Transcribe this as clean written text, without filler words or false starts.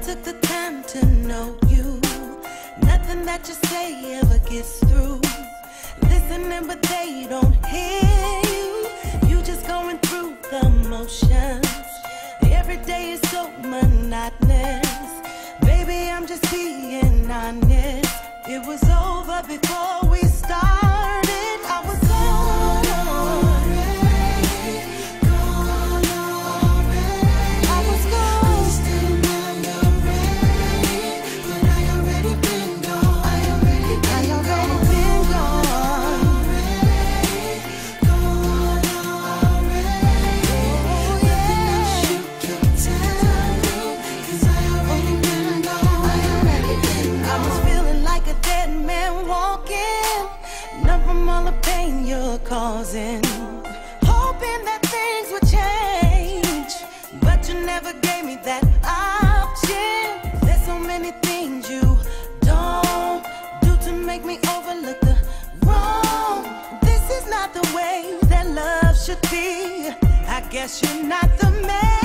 took the time to know you. Nothing that you say ever gets through. Listening but they don't hear you. You just going through the motions. Every day is so monotonous. Baby, I'm just being honest. It was over before we started. I was gone already, gone already. I was gone. Still now you're ready, but I already been gone. I already been gone. Gone already. Oh yeah. Nothing else you can tell me, 'cause I already been gone. I already been gone. I was feeling like a dead man walking, numb from all the pain you're causing, hoping that things would change, but you never gave me that option. There's so many things you don't do to make me overlook the wrong. This is not the way that love should be. I guess you're not the man